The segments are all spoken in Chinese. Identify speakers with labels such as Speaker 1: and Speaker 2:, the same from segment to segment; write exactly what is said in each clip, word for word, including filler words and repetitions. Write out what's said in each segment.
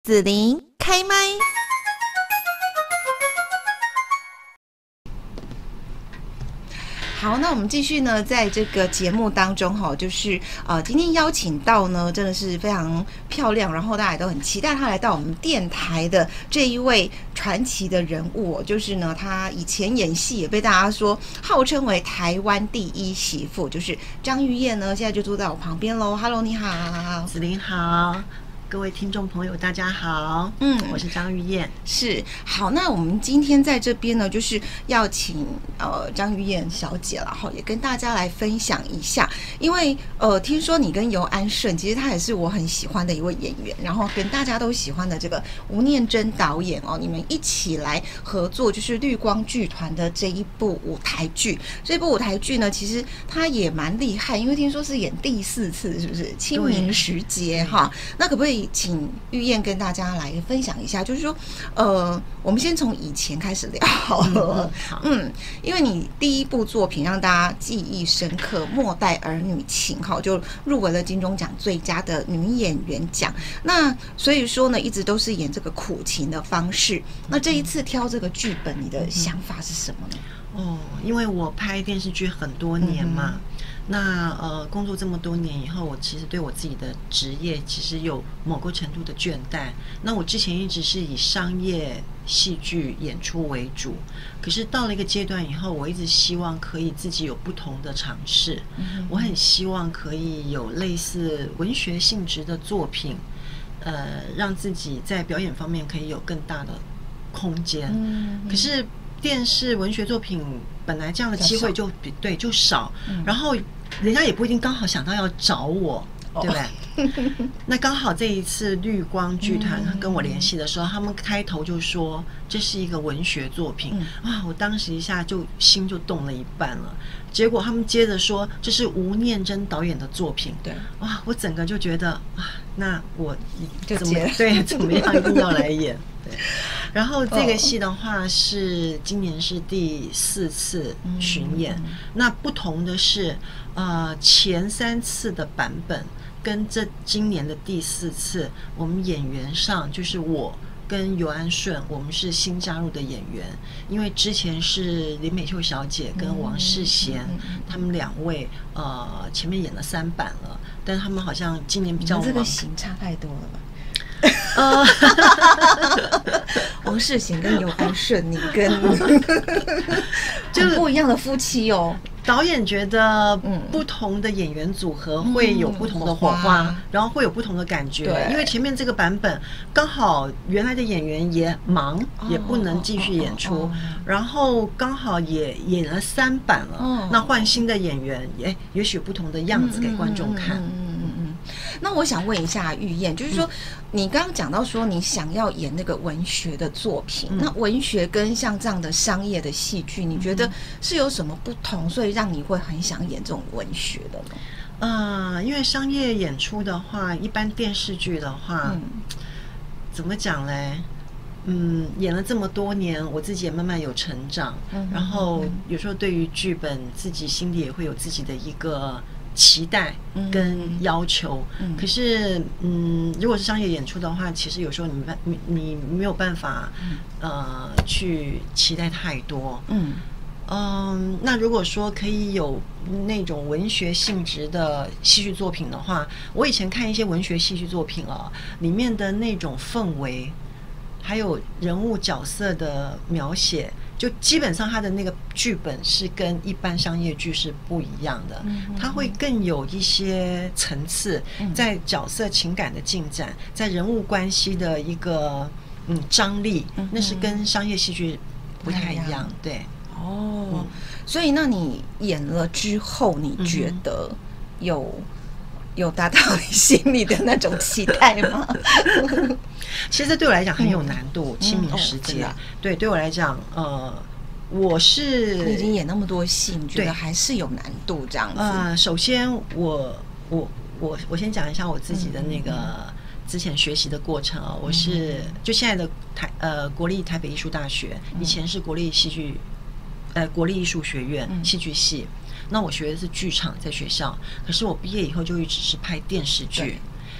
Speaker 1: 子琳开麦。好，那我们继续呢，在这个节目当中哈，就是呃，今天邀请到呢，真的是非常漂亮，然后大家也都很期待她来到我们电台的这一位传奇的人物、哦，就是呢，她以前演戏也被大家说号称为台湾第一媳妇，就是张玉燕呢，现在就坐在我旁边喽。Hello， 你好，
Speaker 2: 子琳好。各位听众朋友，大家好，嗯，我是张玉燕。
Speaker 1: 是，好，那我们今天在这边呢，就是要请呃张玉燕小姐了，然后也跟大家来分享一下，因为呃听说你跟尤安顺，其实他也是我很喜欢的一位演员，然后跟大家都喜欢的这个吴念真导演哦，你们一起来合作，就是绿光剧团的这一部舞台剧。这部舞台剧呢，其实它也蛮厉害，因为听说是演第四次，是不是？清明时节哈，那可不可以请玉燕跟大家来分享一下，就是说，呃，我们先从以前开始聊好了。嗯, 嗯，因为你第一部作品让大家记忆深刻，《末代儿女情》哈，就入围了金钟奖最佳的女演员奖。那所以说呢，一直都是演这个苦情的方式。那这一次挑这个剧本，你的想法是什么呢？
Speaker 2: 哦，因为我拍电视剧很多年嘛。嗯，那呃，工作这么多年以后，我其实对我自己的职业其实有某个程度的倦怠。那我之前一直是以商业戏剧演出为主，可是到了一个阶段以后，我一直希望可以自己有不同的尝试。嗯，我很希望可以有类似文学性质的作品，呃，让自己在表演方面可以有更大的空间。嗯，可是电视文学作品本来这样的机会就比对就少，嗯，然后人家也不一定刚好想到要找我，对不对？那刚好这一次绿光剧团跟我联系的时候，嗯，他们开头就说这是一个文学作品，嗯，啊，我当时一下就心就动了一半了。结果他们接着说这是吴念真导演的作品，对，哇，我整个就觉得啊，那我
Speaker 1: 就怎么
Speaker 2: 对怎么样一定要来演。对，然后这个戏的话是今年是第四次巡演，嗯，那不同的是，呃，前三次的版本跟这今年的第四次，我们演员上就是我跟尤安顺，我们是新加入的演员，因为之前是林美秀小姐跟王世贤，嗯嗯，他们两位呃前面演了三版了，但是他们好像今年比较忙，
Speaker 1: 这个型差太多了吧？呃，王世贤跟尤安顺，你跟就是不一样的夫妻哦。
Speaker 2: 导演觉得不同的演员组合会有不同的火花，嗯，然后会有不同的感觉。因为前面这个版本刚好原来的演员也忙，哦，也不能继续演出，哦哦哦，然后刚好也演了三版了，哦，那换新的演员，也也许不同的样子给观众看。嗯嗯嗯嗯嗯。
Speaker 1: 那我想问一下玉燕，就是说，你刚刚讲到说你想要演那个文学的作品，嗯，那文学跟像这样的商业的戏剧，你觉得是有什么不同，所以让你会很想演这种文学的呢？
Speaker 2: 呃，因为商业演出的话，一般电视剧的话，嗯，怎么讲嘞？嗯，演了这么多年，我自己也慢慢有成长，嗯，然后有时候对于剧本，自己心里也会有自己的一个期待跟要求，嗯，可是，嗯，如果是商业演出的话，其实有时候你你你没有办法，呃，去期待太多，嗯嗯。那如果说可以有那种文学性质的戏剧作品的话，我以前看一些文学戏剧作品啊，里面的那种氛围，还有人物角色的描写，就基本上他的那个剧本是跟一般商业剧是不一样的，它会更有一些层次，在角色情感的进展，在人物关系的一个嗯张力，那是跟商业戏剧不太一样，对。
Speaker 1: 哦，嗯，所以那你演了之后，你觉得有有达到你心里的那种期待吗？
Speaker 2: 其实对我来讲很有难度，嗯，清明时节，嗯哦，对，对我来讲，呃，我是
Speaker 1: 你已经演那么多戏，你觉得还是有难度这样子？
Speaker 2: 呃，首先我我我我先讲一下我自己的那个之前学习的过程啊，我是就现在的台呃国立台北艺术大学，以前是国立戏剧呃国立艺术学院戏剧系。那我学的是剧场，在学校，可是我毕业以后就一直是拍电视剧。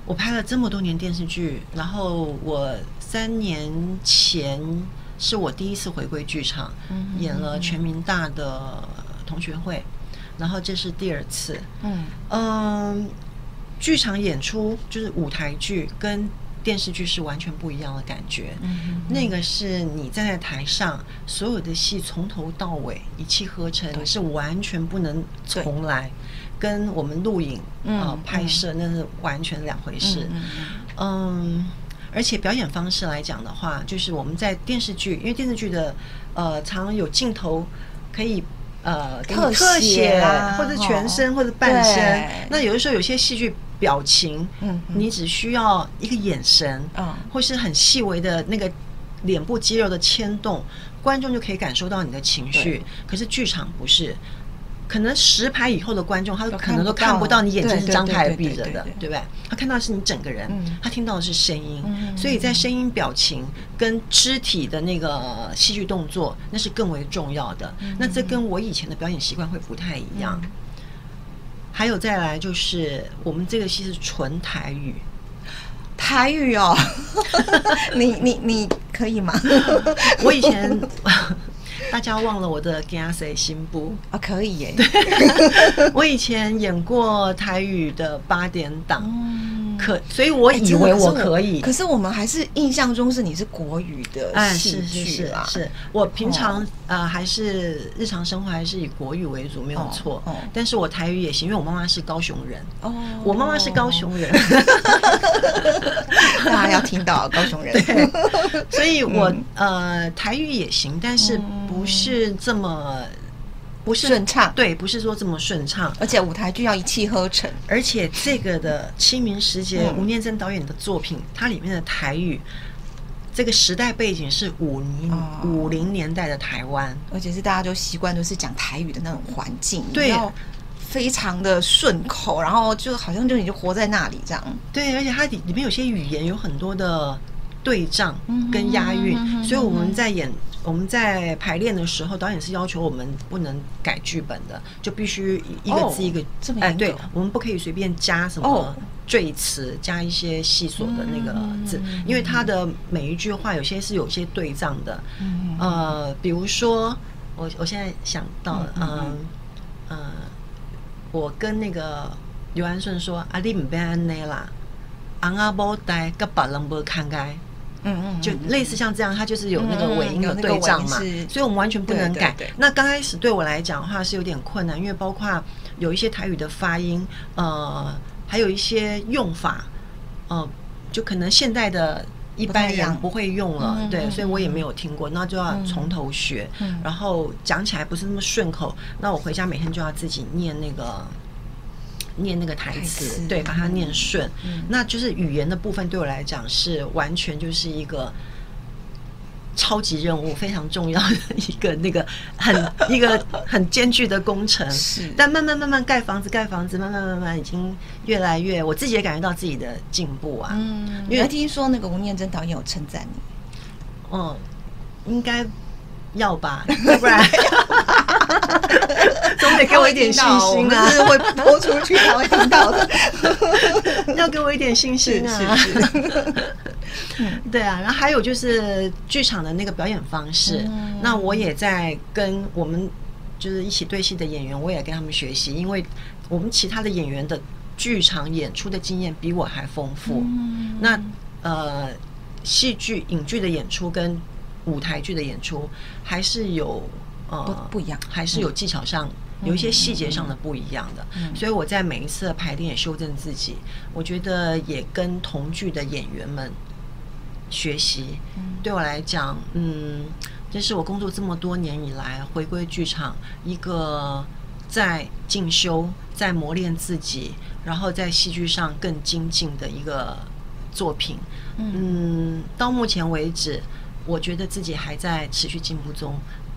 Speaker 2: 我拍了这么多年电视剧，然后我三年前是我第一次回归剧场，嗯、演了全民大的同学会，然后这是第二次。嗯嗯，剧场演出就是舞台剧跟电视剧是完全不一样的感觉。嗯、那个是你站在台上，所有的戏从头到尾一气呵成，是完全不能重来。跟我们录影呃拍摄那是完全两回事。嗯, 嗯，而且表演方式来讲的话，就是我们在电视剧，因为电视剧的呃常常有镜头可以呃
Speaker 1: 特
Speaker 2: 特写
Speaker 1: 啊，
Speaker 2: 或者全身、哦、或者半身。那有的时候有些戏剧表情，嗯，你只需要一个眼神，嗯，或是很细微的那个脸部肌肉的牵动，观众就可以感受到你的情绪。可是剧场不是。可能十排以后的观众，他可能都看不到你眼睛是张开还是闭着的，对不对？他看到的是你整个人，嗯、他听到的是声音，嗯、所以在声音、表情跟肢体的那个戏剧动作，那是更为重要的。嗯、那这跟我以前的表演习惯会不太一样。嗯、还有再来就是，我们这个戏是纯台语。
Speaker 1: 台语哦，你你你可以吗？
Speaker 2: 我以前。大家忘了我的《惊死新部》
Speaker 1: 啊，可以耶！
Speaker 2: 我以前演过台语的八点档，嗯、可所以我以为我可以。
Speaker 1: 欸、可是我们还是印象中是你是国语的戏剧啦、
Speaker 2: 哎。是是是是，我平常、哦、呃还是日常生活还是以国语为主，没有错。哦哦、但是我台语也行，因为我妈妈是高雄人。哦，我妈妈是高雄人。
Speaker 1: 大家要听到高雄人。
Speaker 2: 对，所以我、嗯、呃台语也行，但是不是这么
Speaker 1: 不是顺畅，
Speaker 2: 对，不是说这么顺畅，
Speaker 1: 而且舞台剧要一气呵成，
Speaker 2: 而且这个的清明时节，嗯、吴念真导演的作品，它里面的台语，这个时代背景是五零五零年代的台湾，
Speaker 1: 而且是大家就习惯都是讲台语的那种环境，
Speaker 2: 对。
Speaker 1: 非常的顺口，然后就好像就你就活在那里这样。
Speaker 2: 对，而且它里里面有些语言有很多的对仗跟押韵，嗯、所以我们在演我们在排练的时候，导演是要求我们不能改剧本的，就必须一个字一个，
Speaker 1: 哦、哎，
Speaker 2: 对，我们不可以随便加什么赘词，加一些细琐的那个字，嗯、因为它的每一句话有些是有些对仗的。嗯、呃，比如说我我现在想到了，嗯嗯。呃我跟那个刘安顺说：“啊，你唔别安内啦，昂阿波带跟别人不看开。”嗯嗯，就类似像这样，它就是有那个尾音的对仗嘛，嗯、所以我们完全不能改。对对对，那刚开始对我来讲的话是有点困难，因为包括有一些台语的发音，呃，还有一些用法，呃，就可能现代的一般人不会用了，嗯、对，所以我也没有听过，那就要从头学，嗯、然后讲起来不是那么顺口，那我回家每天就要自己念那个念那个台词，对，把它念顺，嗯、那就是语言的部分对我来讲是完全就是一个超级任务，非常重要的一个那个很一个很艰巨的工程。是，但慢慢慢慢盖房子，盖房子，慢慢慢慢已经越来越，我自己也感觉到自己的进步啊。
Speaker 1: 嗯，因为听说那个吴念真导演有称赞你。
Speaker 2: 嗯，应该要吧，要不然总得给我一点信心啊！
Speaker 1: 是会播出去，他会听到的。
Speaker 2: 要给我一点信心啊！是是是。对啊，然后还有就是剧场的那个表演方式，嗯、那我也在跟我们就是一起对戏的演员，我也跟他们学习，因为我们其他的演员的剧场演出的经验比我还丰富。嗯、那呃，戏剧、影剧的演出跟舞台剧的演出还是有呃
Speaker 1: 不不一样，
Speaker 2: 还是有技巧上。嗯有一些细节上的不一样的，嗯、所以我在每一次的排练也修正自己。我觉得也跟同剧的演员们学习，嗯、对我来讲，嗯，这是我工作这么多年以来回归剧场一个在进修、在磨练自己，然后在戏剧上更精进的一个作品。嗯，嗯到目前为止，我觉得自己还在持续进步中。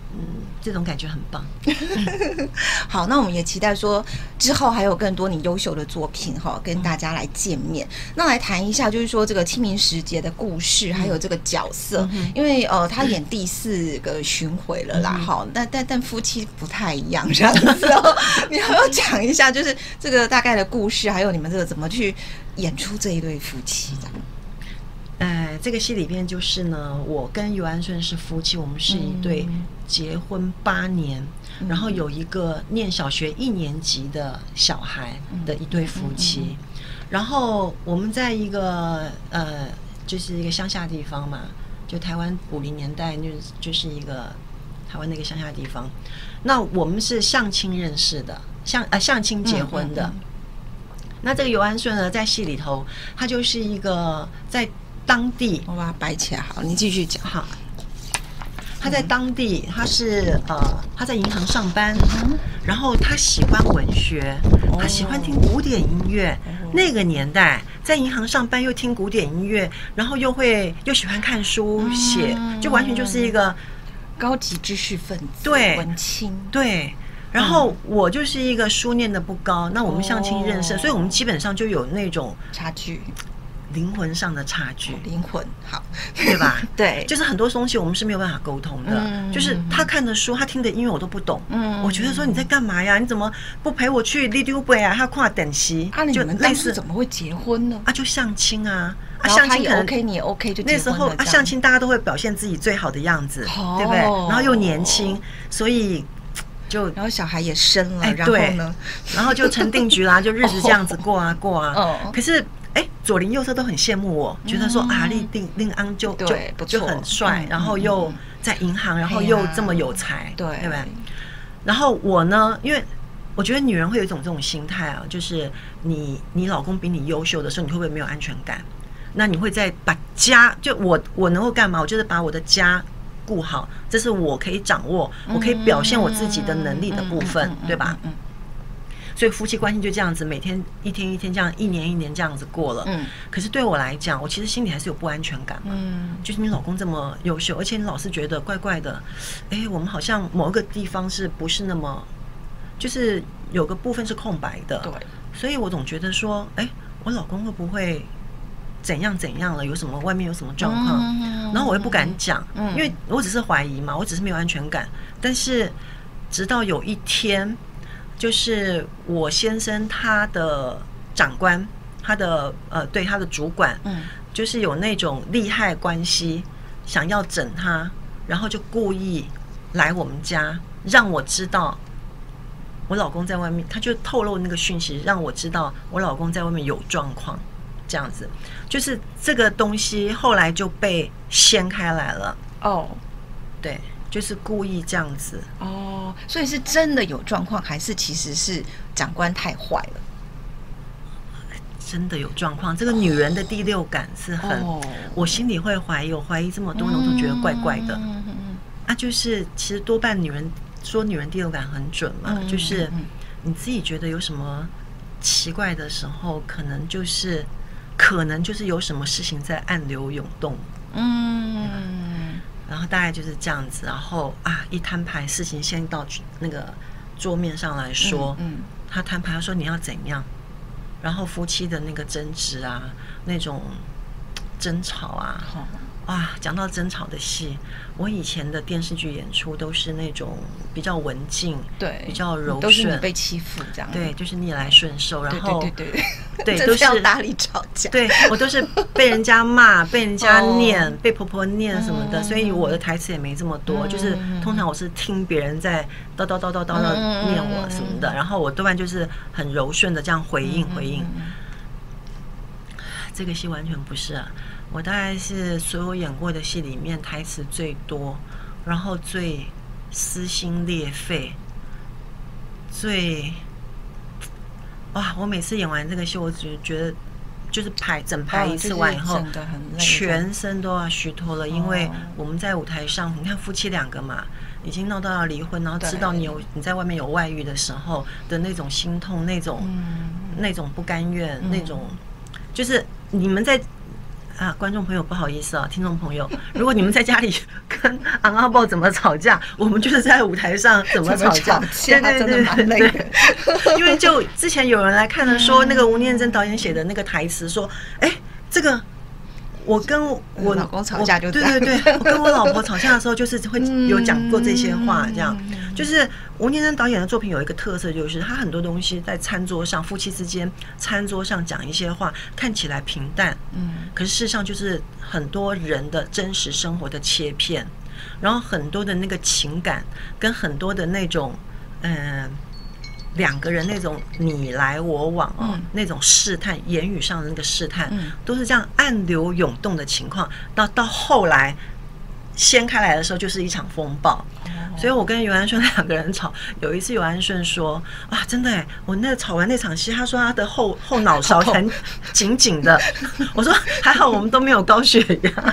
Speaker 2: 嗯，这种感觉很棒。
Speaker 1: 好，那我们也期待说之后还有更多你优秀的作品哈，跟大家来见面。嗯、那来谈一下，就是说这个清明时节的故事，还有这个角色，嗯、因为呃，他演第四个巡回了啦，哈、嗯，但但但夫妻不太一样这样子哦。你要不要讲一下，就是这个大概的故事，还有你们这个怎么去演出这一对夫妻这样？
Speaker 2: 呃，这个戏里边就是呢，我跟尤安顺是夫妻，我们是一对结婚八年，嗯、然后有一个念小学一年级的小孩的一对夫妻。嗯嗯嗯、然后我们在一个呃，就是一个乡下地方嘛，就台湾五零年代就就是一个台湾那个乡下地方。那我们是相亲认识的，相呃相亲结婚的。嗯嗯嗯、那这个尤安顺呢，在戏里头，他就是一个在当地，
Speaker 1: 我把它摆起来好，你继续讲。
Speaker 2: 好，他在当地，他是呃，他在银行上班，嗯、然后他喜欢文学，哦、他喜欢听古典音乐。哦、那个年代，在银行上班又听古典音乐，然后又会又喜欢看书写，嗯、就完全就是一个
Speaker 1: 高级知识分子，
Speaker 2: 对，
Speaker 1: 文青，
Speaker 2: 对。然后我就是一个书念的不高，那我们相亲认识，哦、所以我们基本上就有那种
Speaker 1: 差距。
Speaker 2: 灵魂上的差距，
Speaker 1: 灵魂好，
Speaker 2: 对吧？
Speaker 1: 对，
Speaker 2: 就是很多东西我们是没有办法沟通的。嗯、就是他看的书，他听的音乐我都不懂。嗯，我觉得说你在干嘛呀？你怎么不陪我去利丢贝啊？他跨等席
Speaker 1: 啊？你们当时怎么会结婚呢？
Speaker 2: 啊，就相亲啊！
Speaker 1: 啊，相亲也 OK， 你也 OK， 就
Speaker 2: 那时候啊，相亲大家都会表现自己最好的样子，哦、对不对？然后又年轻，所以就
Speaker 1: 然后小孩也生了，
Speaker 2: 哎、
Speaker 1: 然后呢，
Speaker 2: 然后就成定局啦，就日子这样子过啊过啊。哦，可是。哎，左邻右舍都很羡慕我，觉得说啊，令令令安就就就很帅，然后又在银行，然后又这么有才，对对吧？然后我呢，因为我觉得女人会有一种这种心态啊，就是你你老公比你优秀的时候，你会不会没有安全感？那你会在把家就我我能够干嘛？我就是把我的家顾好，这是我可以掌握，我可以表现我自己的能力的部分，对吧？所以夫妻关系就这样子，每天一天一天这样，一年一年这样子过了。嗯，可是对我来讲，我其实心里还是有不安全感嘛。嗯，就是你老公这么优秀，而且你老是觉得怪怪的，哎，我们好像某一个地方是不是那么，就是有个部分是空白的。对，所以我总觉得说，哎，我老公会不会怎样怎样了？有什么外面有什么状况？嗯、然后我又不敢讲，嗯、因为我只是怀疑嘛，我只是没有安全感。但是直到有一天。就是我先生他的长官，他的呃对他的主管，嗯，就是有那种利害关系，想要整他，然后就故意来我们家，让我知道我老公在外面，他就透露那个讯息，让我知道我老公在外面有状况，这样子，就是这个东西后来就被掀开来了。哦，对。就是故意这样子
Speaker 1: 哦，所以是真的有状况，还是其实是长官太坏了？
Speaker 2: 真的有状况，这个女人的第六感是很，哦、我心里会怀疑，我怀疑这么多人，我都觉得怪怪的。嗯嗯嗯啊，就是其实多半女人说女人第六感很准嘛，嗯、就是你自己觉得有什么奇怪的时候，可能就是可能就是有什么事情在暗流涌动。嗯。然后大概就是这样子，然后啊，一摊牌，事情先到那个桌面上来说，嗯，嗯他摊牌，他说你要怎样，然后夫妻的那个争执啊，那种争吵啊，好哇，讲到争吵的戏，我以前的电视剧演出都是那种比较文静，对，比较柔顺，
Speaker 1: 都是你被欺负这样，
Speaker 2: 对，就是逆来顺受，然后
Speaker 1: 对对对
Speaker 2: 对，
Speaker 1: 对，都是要打理吵架，
Speaker 2: 对我都是被人家骂、被人家念、被婆婆念什么的，所以我的台词也没这么多，就是通常我是听别人在叨叨叨叨叨叨念我什么的，然后我多半就是很柔顺的这样回应回应。这个戏完全不是啊。我大概是所有演过的戏里面台词最多，然后最撕心裂肺，最哇！我每次演完这个戏，我只觉得就是排整排一次完以后，全身都要虚脱了，因为我们在舞台上，你看夫妻两个嘛，已经闹到要离婚，然后知道你有你在外面有外遇的时候的那种心痛，那种那种不甘愿，那种就是你们在。啊，观众朋友不好意思啊，听众朋友，如果你们在家里跟昂阿豹怎么吵架，我们就是在舞台上怎么吵架，
Speaker 1: 对对对，真的蛮累的。
Speaker 2: 因为就之前有人来看了说，那个吴念真导演写的那个台词说，哎，这个。我跟我
Speaker 1: 老公吵架就
Speaker 2: 对对对，我跟我老婆吵架的时候，就是会有讲过这些话，这样就是吴念真导演的作品有一个特色，就是他很多东西在餐桌上，夫妻之间餐桌上讲一些话，看起来平淡，嗯，可是事实上就是很多人的真实生活的切片，然后很多的那个情感跟很多的那种嗯。呃两个人那种你来我往哦，嗯、那种试探，言语上的那个试探，嗯、都是这样暗流涌动的情况。到到后来掀开来的时候，就是一场风暴。哦、所以我跟尤安顺两个人吵，有一次尤安顺说：“啊，真的哎，我那吵完那场戏，他说他的后后脑勺很紧紧的。”我说：“还好我们都没有高血压。”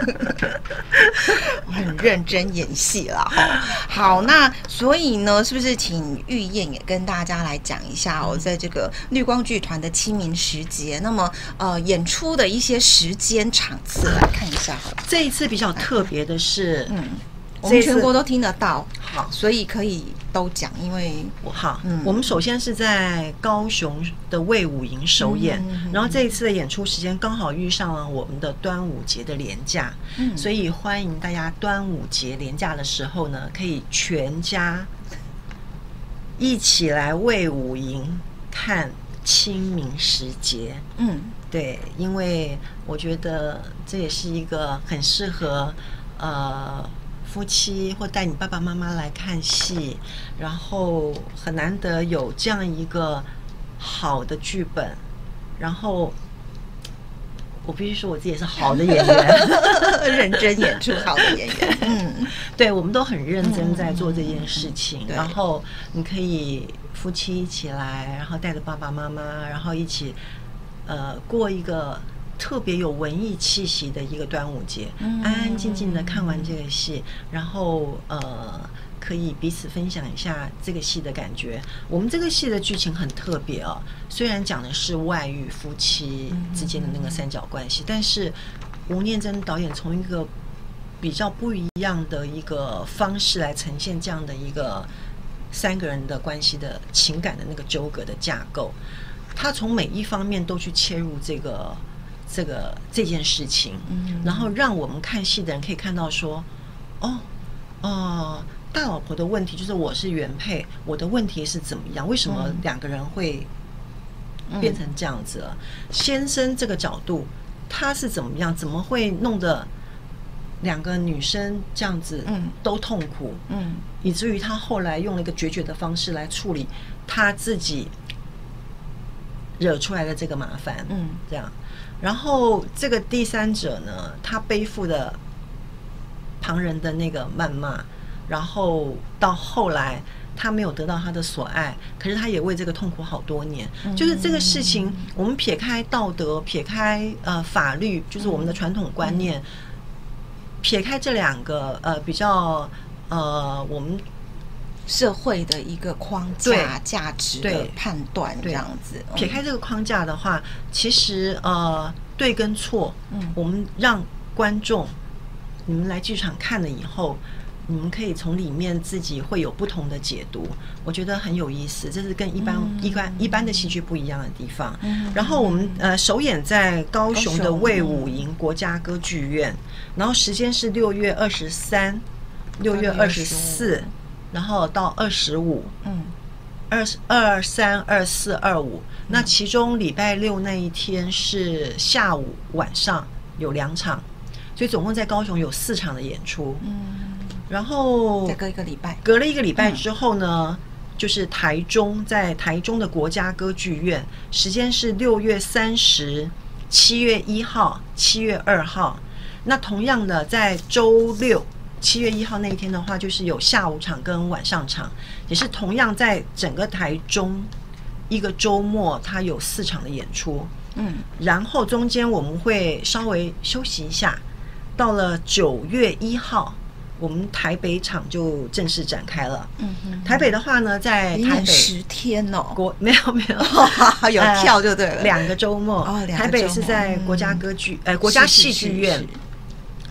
Speaker 1: 很认真演戏了哈。好，那所以呢，是不是请玉燕也跟大家来讲一下哦，在这个绿光剧团的清明时节，那么呃演出的一些时间场次来看一下好了。
Speaker 2: 这一次比较特别的是，嗯，
Speaker 1: 我们全国都听得到，
Speaker 2: 好，
Speaker 1: 所以可以都讲，因为
Speaker 2: 好，嗯，我们首先是在高雄的卫武营首演，嗯、然后这一次的演出时间刚好遇上了我们的端午节的连假，嗯，所以欢迎大家端午节连假的时候呢，可以全家一起来卫武营看清明时节，嗯，对，因为我觉得这也是一个很适合呃。夫妻或带你爸爸妈妈来看戏，然后很难得有这样一个好的剧本，然后我必须说我自己也是好的演员，
Speaker 1: 认真演出好的演员。嗯，
Speaker 2: 对，我们都很认真在做这件事情。嗯、然后你可以夫妻一起来，然后带着爸爸妈妈，然后一起呃过一个特别有文艺气息的一个端午节，嗯、安安静静的看完这个戏，然后呃，可以彼此分享一下这个戏的感觉。我们这个戏的剧情很特别哦，虽然讲的是外遇夫妻之间的那个三角关系，但是吴念真导演从一个比较不一样的一个方式来呈现这样的一个三个人的关系的情感的那个纠葛的架构，他从每一方面都去切入这个。这个这件事情，然后让我们看戏的人可以看到说，哦，哦，大老婆的问题就是我是原配，我的问题是怎么样？为什么两个人会变成这样子了？先生这个角度，他是怎么样？怎么会弄得两个女生这样子都痛苦？嗯，以至于他后来用了一个决绝的方式来处理他自己惹出来的这个麻烦。嗯，这样。然后这个第三者呢，他背负的旁人的那个谩骂，然后到后来他没有得到他的所爱，可是他也为这个痛苦好多年。嗯、就是这个事情，我们撇开道德，撇开呃法律，就是我们的传统观念，嗯、撇开这两个呃比较呃我们
Speaker 1: 社会的一个框架、价值的判断这样子。
Speaker 2: 撇开这个框架的话，其实呃对跟错，嗯，我们让观众你们来剧场看了以后，你们可以从里面自己会有不同的解读，我觉得很有意思，这是跟一般、嗯、一般一般的戏剧不一样的地方。嗯、然后我们呃首演在高雄的卫武营国家歌剧院，然后时间是六月二十三、六月二十四。然后到二十五，嗯，二二三二四二五，那其中礼拜六那一天是下午晚上有两场，所以总共在高雄有四场的演出，嗯，然后
Speaker 1: 再隔一个礼拜，
Speaker 2: 隔了一个礼拜之后呢，嗯、就是台中，在台中的国家歌剧院，时间是六月三十、七月一号、七月二号，那同样的在周六。七月一号那一天的话，就是有下午场跟晚上场，也是同样在整个台中一个周末，它有四场的演出。嗯，然后中间我们会稍微休息一下，到了九月一号，我们台北场就正式展开了。嗯哼，台北的话呢，在台北
Speaker 1: 十天哦，
Speaker 2: 国没有没有、
Speaker 1: 哦、有跳就对了，
Speaker 2: 呃、两个周末。哦，台北是在国家歌剧、嗯、呃国家戏剧院。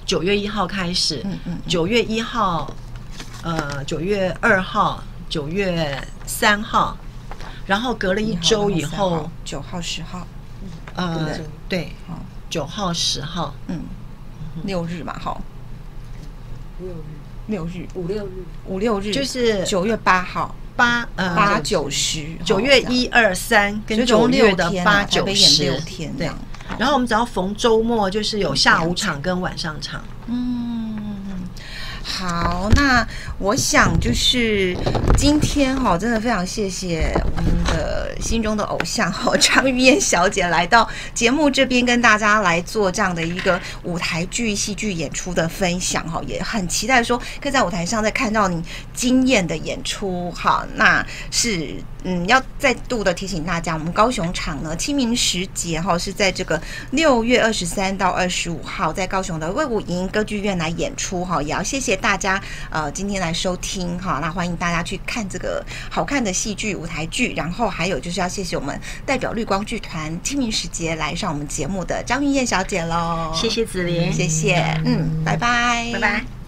Speaker 2: 九月一号开始，
Speaker 1: 嗯嗯，
Speaker 2: 九月一号，呃，九月二号，九月三号，然后隔了一周以后，
Speaker 1: 九号、十号，
Speaker 2: 呃，对，九号、十号，
Speaker 1: 嗯，六日嘛，哈，
Speaker 3: 六日，
Speaker 1: 六日，
Speaker 3: 五六日，
Speaker 1: 五六日，
Speaker 2: 就是
Speaker 1: 九月八号。
Speaker 2: 八呃
Speaker 1: 八九十，
Speaker 2: 九月一二三跟九月的八九十
Speaker 1: 六天，
Speaker 2: 对。然后我们只要逢周末，就是有下午场跟晚上场。
Speaker 1: 嗯，好，那我想就是今天哈，真的非常谢谢我们的心中的偶像哈张玉燕小姐来到节目这边跟大家来做这样的一个舞台剧、戏剧演出的分享哈，也很期待说可以在舞台上再看到你惊艳的演出哈。那是嗯，要再度的提醒大家，我们高雄场呢清明时节哈是在这个六月二十三到二十五号在高雄的卫武营歌剧院来演出哈，也要谢谢大家呃今天来收听哈，那欢迎大家去看这个好看的戏剧舞台剧，然后还有就是要谢谢我们代表绿光剧团清明时节来上我们节目的张玉燕小姐喽，
Speaker 2: 谢谢子琳，
Speaker 1: 谢谢，嗯，拜拜，
Speaker 2: 拜拜。